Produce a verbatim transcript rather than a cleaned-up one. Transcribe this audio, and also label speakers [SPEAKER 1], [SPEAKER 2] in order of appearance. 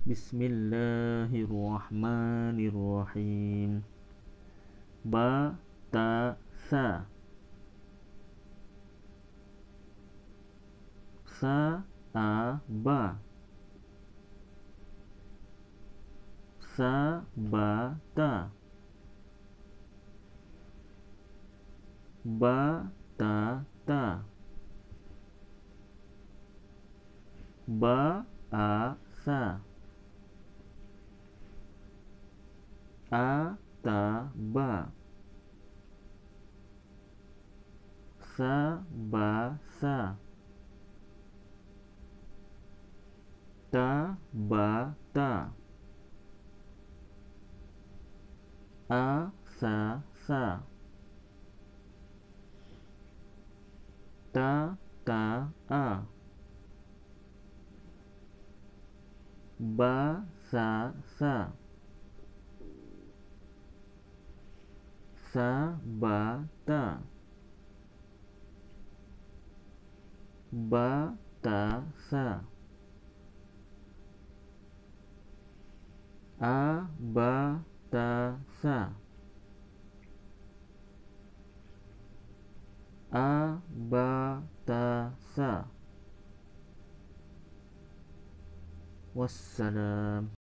[SPEAKER 1] Bismillahirrahmanirrahim. Batasa. Sa-aba. Sabata. Batata. Ba'asa. Ataba. Sabasa. Tabata. Asasa. Tata'a. Basasa. Sabata. Batasa. Abatasa. Abatasa. Wassalam.